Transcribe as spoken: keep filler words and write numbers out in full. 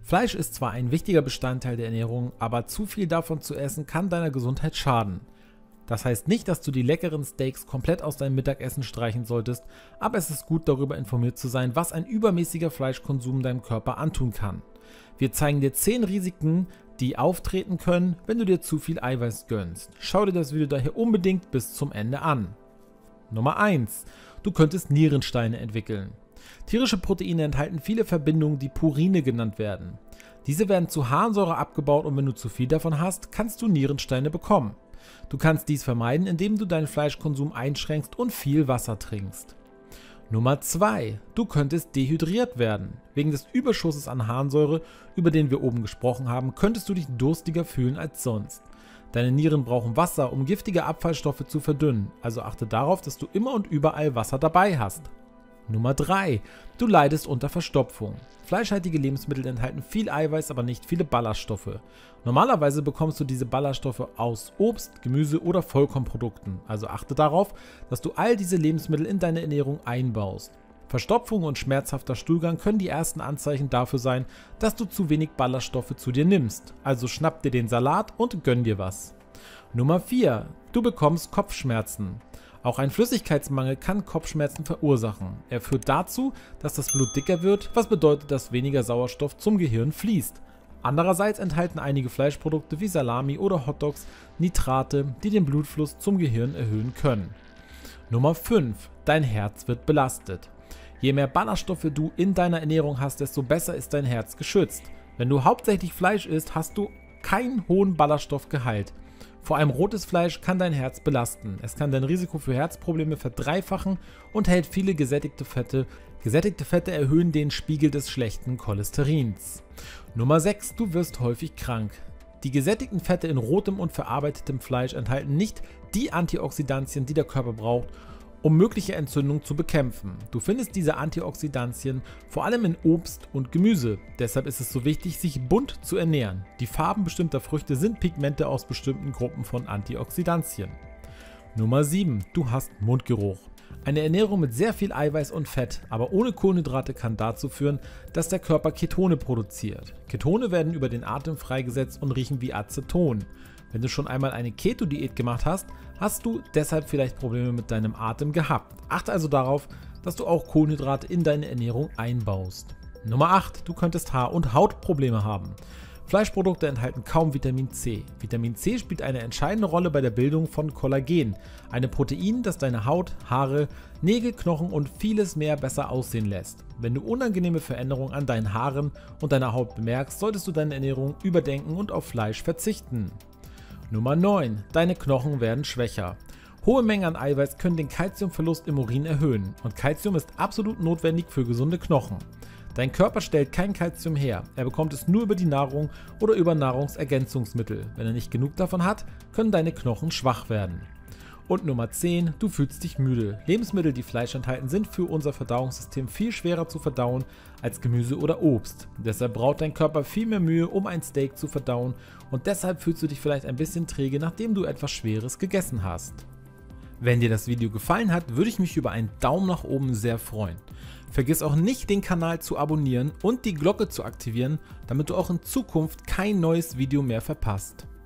Fleisch ist zwar ein wichtiger Bestandteil der Ernährung, aber zu viel davon zu essen kann deiner Gesundheit schaden. Das heißt nicht, dass du die leckeren Steaks komplett aus deinem Mittagessen streichen solltest, aber es ist gut, darüber informiert zu sein, was ein übermäßiger Fleischkonsum deinem Körper antun kann. Wir zeigen dir zehn Risiken, die auftreten können, wenn du dir zu viel Eiweiß gönnst. Schau dir das Video daher unbedingt bis zum Ende an. Nummer eins. Du könntest Nierensteine entwickeln. Tierische Proteine enthalten viele Verbindungen, die Purine genannt werden. Diese werden zu Harnsäure abgebaut und wenn du zu viel davon hast, kannst du Nierensteine bekommen. Du kannst dies vermeiden, indem du deinen Fleischkonsum einschränkst und viel Wasser trinkst. Nummer zwei. Du könntest dehydriert werden. Wegen des Überschusses an Harnsäure, über den wir oben gesprochen haben, könntest du dich durstiger fühlen als sonst. Deine Nieren brauchen Wasser, um giftige Abfallstoffe zu verdünnen, also achte darauf, dass du immer und überall Wasser dabei hast. Nummer drei. Du leidest unter Verstopfung. Fleischhaltige Lebensmittel enthalten viel Eiweiß, aber nicht viele Ballaststoffe. Normalerweise bekommst du diese Ballaststoffe aus Obst, Gemüse oder Vollkornprodukten, also achte darauf, dass du all diese Lebensmittel in deine Ernährung einbaust. Verstopfung und schmerzhafter Stuhlgang können die ersten Anzeichen dafür sein, dass du zu wenig Ballaststoffe zu dir nimmst, also schnapp dir den Salat und gönn dir was. Nummer vier. Du bekommst Kopfschmerzen. Auch ein Flüssigkeitsmangel kann Kopfschmerzen verursachen. Er führt dazu, dass das Blut dicker wird, was bedeutet, dass weniger Sauerstoff zum Gehirn fließt. Andererseits enthalten einige Fleischprodukte wie Salami oder Hotdogs Nitrate, die den Blutfluss zum Gehirn erhöhen können. Nummer fünf. Dein Herz wird belastet. Je mehr Ballaststoffe du in deiner Ernährung hast, desto besser ist dein Herz geschützt. Wenn du hauptsächlich Fleisch isst, hast du keinen hohen Ballaststoffgehalt. Vor allem rotes Fleisch kann dein Herz belasten. Es kann dein Risiko für Herzprobleme verdreifachen und hält viele gesättigte Fette. Gesättigte Fette erhöhen den Spiegel des schlechten Cholesterins. Nummer sechs. Du wirst häufig krank. Die gesättigten Fette in rotem und verarbeitetem Fleisch enthalten nicht die Antioxidantien, die der Körper braucht, um mögliche Entzündungen zu bekämpfen. Du findest diese Antioxidantien vor allem in Obst und Gemüse. Deshalb ist es so wichtig, sich bunt zu ernähren. Die Farben bestimmter Früchte sind Pigmente aus bestimmten Gruppen von Antioxidantien. Nummer sieben. Du hast Mundgeruch. Eine Ernährung mit sehr viel Eiweiß und Fett, aber ohne Kohlenhydrate kann dazu führen, dass der Körper Ketone produziert. Ketone werden über den Atem freigesetzt und riechen wie Aceton. Wenn du schon einmal eine Keto-Diät gemacht hast, hast du deshalb vielleicht Probleme mit deinem Atem gehabt. Achte also darauf, dass du auch Kohlenhydrate in deine Ernährung einbaust. Nummer acht. Du könntest Haar- und Hautprobleme haben. Fleischprodukte enthalten kaum Vitamin C. Vitamin C spielt eine entscheidende Rolle bei der Bildung von Kollagen, einem Protein, das deine Haut, Haare, Nägel, Knochen und vieles mehr besser aussehen lässt. Wenn du unangenehme Veränderungen an deinen Haaren und deiner Haut bemerkst, solltest du deine Ernährung überdenken und auf Fleisch verzichten. Nummer neun. Deine Knochen werden schwächer. Hohe Mengen an Eiweiß können den Kalziumverlust im Urin erhöhen und Kalzium ist absolut notwendig für gesunde Knochen. Dein Körper stellt kein Kalzium her, er bekommt es nur über die Nahrung oder über Nahrungsergänzungsmittel. Wenn er nicht genug davon hat, können deine Knochen schwach werden. Und Nummer zehn. Du fühlst dich müde. Lebensmittel, die Fleisch enthalten, sind für unser Verdauungssystem viel schwerer zu verdauen als Gemüse oder Obst. Deshalb braucht dein Körper viel mehr Mühe, um ein Steak zu verdauen und deshalb fühlst du dich vielleicht ein bisschen träge, nachdem du etwas Schweres gegessen hast. Wenn dir das Video gefallen hat, würde ich mich über einen Daumen nach oben sehr freuen. Vergiss auch nicht, den Kanal zu abonnieren und die Glocke zu aktivieren, damit du auch in Zukunft kein neues Video mehr verpasst.